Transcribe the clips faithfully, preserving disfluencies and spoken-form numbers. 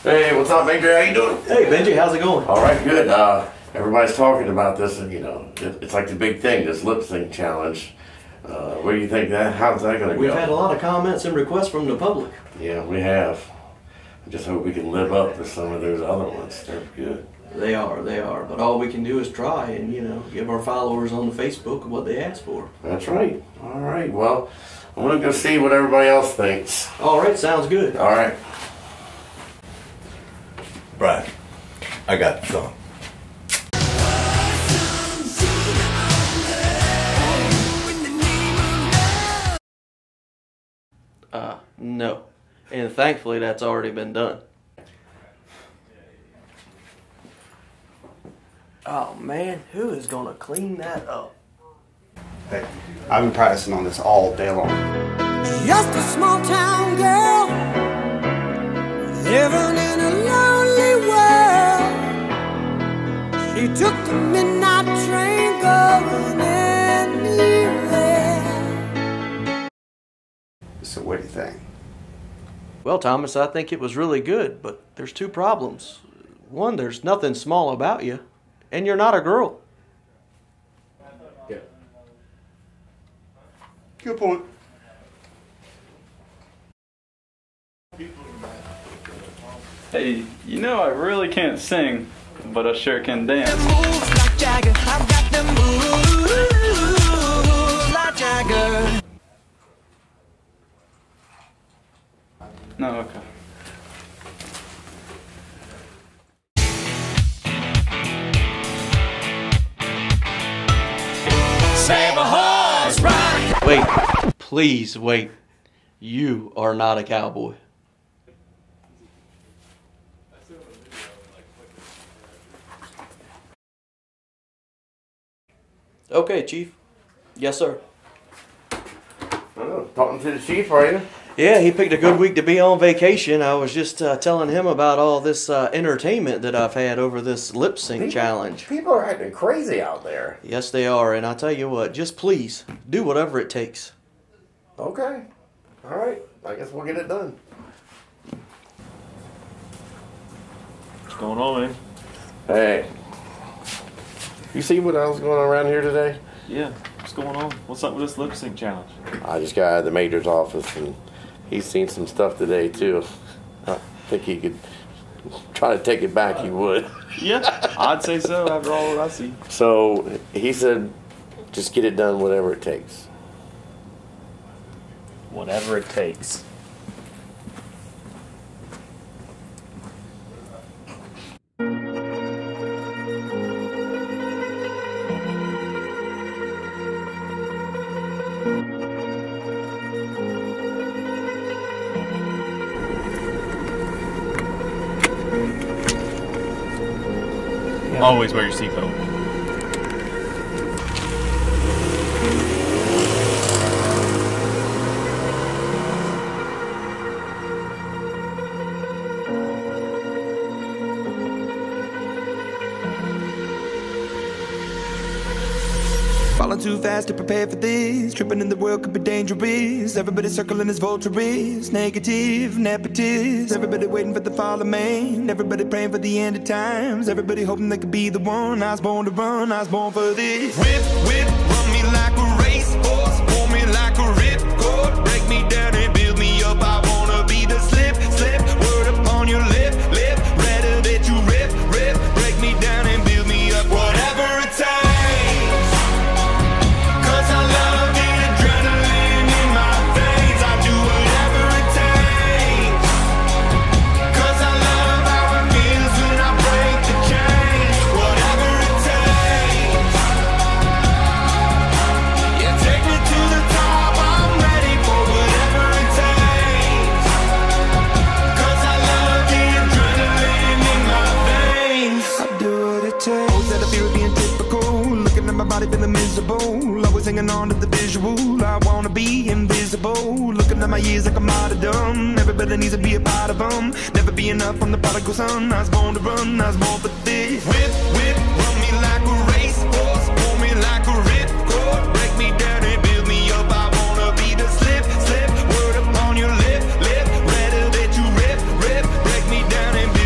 Hey, what's up, Major? How you doing? Hey, Benji, how's it going? All right, good. Uh, everybody's talking about this, and you know, it, it's like the big thing, this lip sync challenge. Uh, what do you think that? How's that going to go? We've had a lot of comments and requests from the public. Yeah, we have. I just hope we can live up to some of those other ones. They're good. They are, they are. But all we can do is try and, you know, give our followers on the Facebook what they asked for. That's right. All right. Well, I'm going to go see what everybody else thinks. All right, sounds good. All right. Brian, I got the song. Uh, no. And thankfully that's already been done. Oh man, who is gonna clean that up? Hey, I've been practicing on this all day long. Just a small town girl living in a lonely world. She took the midnight train going anywhere. So what do you think? Well, Thomas, I think it was really good, but there's two problems. One, there's nothing small about you, and you're not a girl. Yeah. Good point. Hey, you know I really can't sing, but I sure can dance. Moves like Jagger, I've got them moves like Jagger. No, okay. Save a horse, ride. Wait, please wait. You are not a cowboy. Okay, Chief. Yes, sir. Oh, talking to the chief, are you? Yeah, he picked a good week to be on vacation. I was just uh, telling him about all this uh, entertainment that I've had over this lip sync challenge. People are acting crazy out there. Yes, they are, and I tell you what, just please do whatever it takes. Okay. All right. I guess we'll get it done. What's going on, man? Hey. You see what else going on around here today? Yeah, what's going on? What's up with this lip sync challenge? I just got out of the major's office, and he's seen some stuff today, too. I think he could try to take it back, he would. Yeah, I'd say so after all that I see. So he said, just get it done, whatever it takes. Whatever it takes. Always wear your seatbelt. Falling too fast to prepare for this. Tripping in the world could be dangerous. Everybody circling as vultures. Negative, nepotist. Everybody waiting for the fall of man. Everybody praying for the end of times. Everybody hoping they could be the one. I was born to run, I was born for this. Whip, whip, run me like a racehorse. Pull me like a ripcord. Break me down and build me up. I wanna be the slip, slip. Word upon your lip, lip. Rather that you rip, rip. Break me down and build me up. Whatever it takes. Feeling miserable, always hanging on to the visual. I wanna be invisible, looking at my years like I'm martyrdom. Everybody needs to be a part of them. Never be enough from the prodigal son. I was born to run, I was born for this. Whip, whip, run me like a racehorse. Pull me like a ripcord. Break me down and build me up. I wanna be the slip, slip. Word upon your lip, lip. Rather that you rip, rip. Break me down and build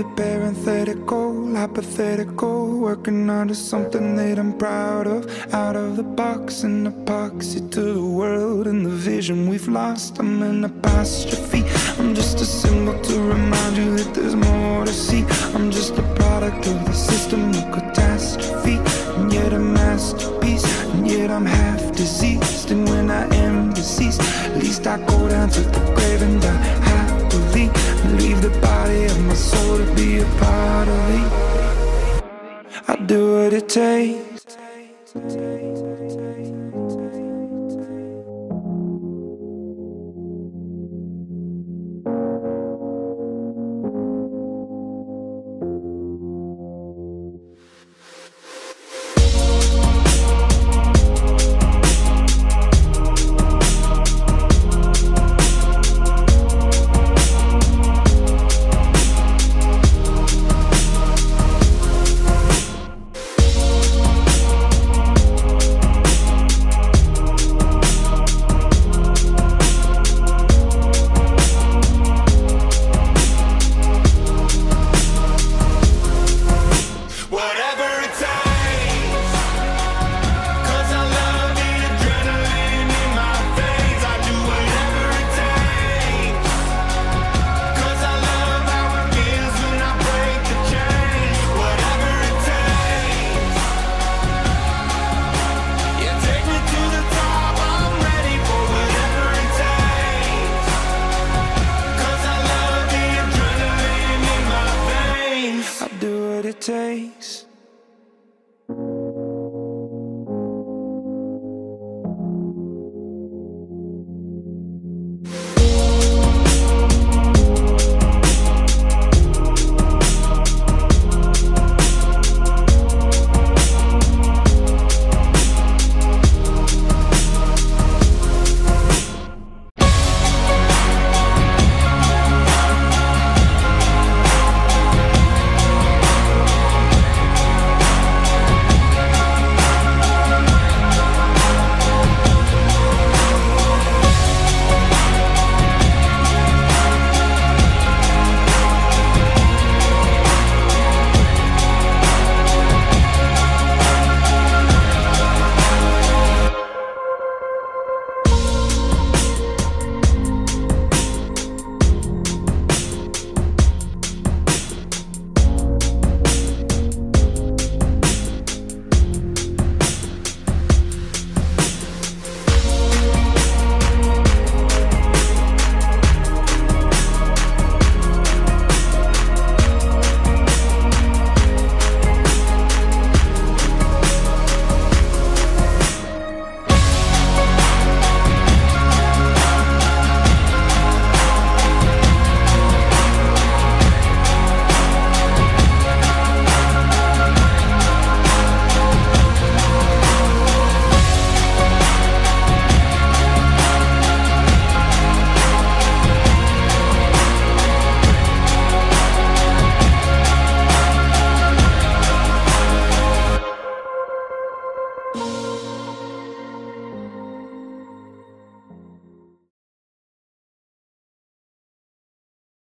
parenthetical, hypothetical, working onto something that I'm proud of. Out of the box, an epoxy to the world and the vision we've lost. I'm an apostrophe, I'm just a symbol to remind you that there's more to see. I'm just a product of the system of catastrophe, and yet a masterpiece, and yet I'm half diseased. And when I am deceased, at least I go down to the grave and die happily, and leave the body of my soul to be a part of me. I do what it takes.